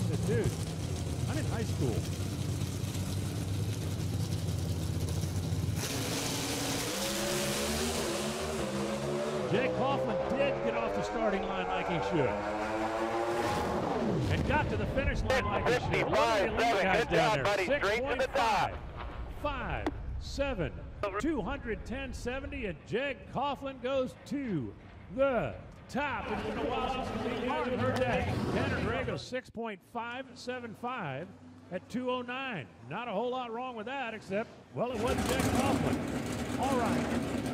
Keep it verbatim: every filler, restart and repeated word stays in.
said, dude, I'm in high school. Jake Coughlin did get off the starting line like he should. And got to the finish line like he should. Look at the elite guys down there. six point five, five, seven, two ten seventy, and Jake Coughlin goes to the top. It's been a while since you guys have heard that. Tanner Gray goes six point five seven five at two oh nine. Not a whole lot wrong with that, except, well, it wasn't Jake Coughlin. All right.